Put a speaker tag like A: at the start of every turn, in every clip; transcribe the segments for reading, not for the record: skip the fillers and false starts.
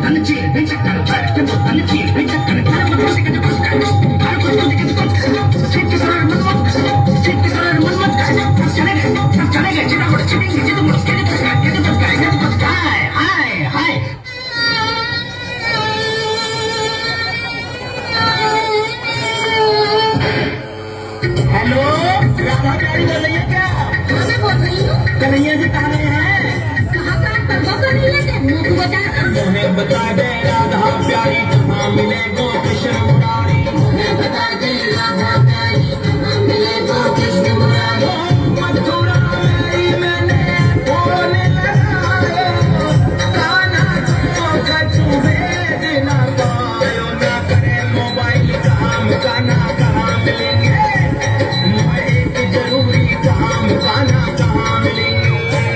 A: Hello, Radha प्यारी बोल रही है क्या?
B: हाँ मैं बोल रही हूँ।
A: कन्हैया जी कहाँ हैं?
B: कहाँ पता नहीं है क्या? मुझे बता ना।
A: तुम्हें बता दे राधा प्यारी कहाँ मिले गो कृष्ण मुरारी।
B: मुझे बता दे राधा प्यारी कहाँ मिले गो कृष्ण मुरारी।
A: मथुरा में मैंने फोन लगाया, कान्हा को कछु भेद न पायो, ना करे मोबाइल काम, कान्हा कहाँ मिलेंगे, एक जरूरी काम, कान्हा कहाँ मिलेंगे।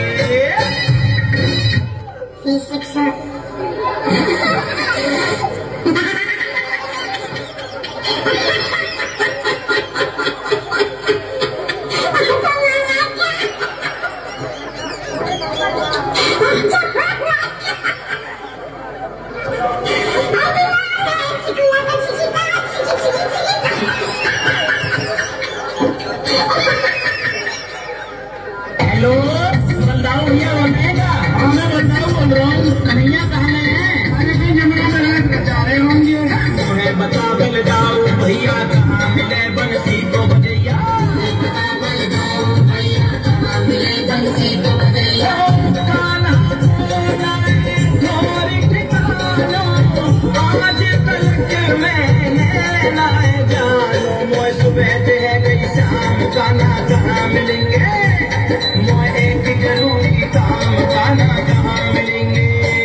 A: हेलो, बलदाऊ भैया बोल रहे हैं क्या? हाँ मैं बलदाऊ बोल रहा हूँ। कन्हैया कहाँ है? अरे कहीं जमुना में रात बचा रहे होंगे। तुम्हें बता बलदाऊ भैया कहाँ मिले बंसी को बजैया।
B: बता बलदाऊ भैया कहाँ मिले बंसी को बजैया।
A: कान्हा बोलाए मोरी ठिकानो, आज तलक मैंने लाए जानो, मोए सुबह से है गई शाम, कान्हा कहाँ मिलेंगे, मोए एक जरूरी काम, कान्हा कहाँ मिलेंगे।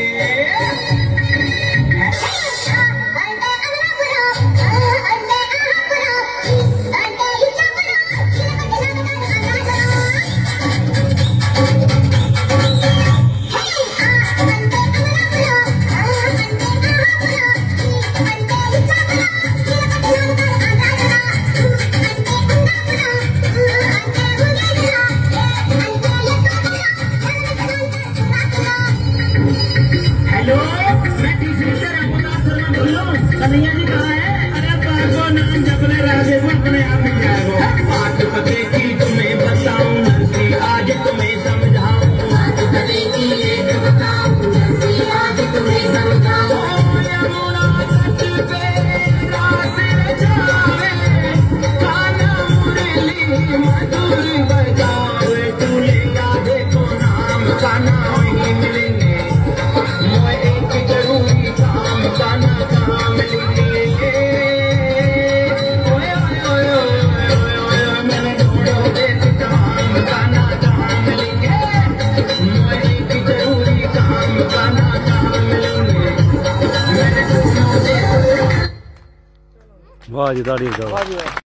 A: हेलो, मैं तीसरी से रघुनाथ शर्मा बोल रहा हूँ। कन्हैया जी कहाँ है? अरे पाको नाम जपले राजे को अपने आप मिल जाएगा। बात पते की तुम्हें बताऊं नरसी, आज तुम्हें समझाऊं।
B: बात करे कि एक बताऊं नरसी, आज तुम्हें समझाऊं।
A: यमुना तट पे रास रचावे, कान्हा मुरली मधुर बजावे, तू ले या देखो नाम, कान्हा वहीं मिलेंगे, मोए एक जरूरी काम, कान्हा कहाँ मिलेंगे। ओए ओए ओए ओए ओए ओए, मैंने ढूंढो देख तमाम, कान्हा कहाँ मिलेंगे, मोए एक जरूरी काम, कान्हा कहाँ मिलेंगे, मैंने ढूंढो देख।
C: वाह जी तारीफ दो।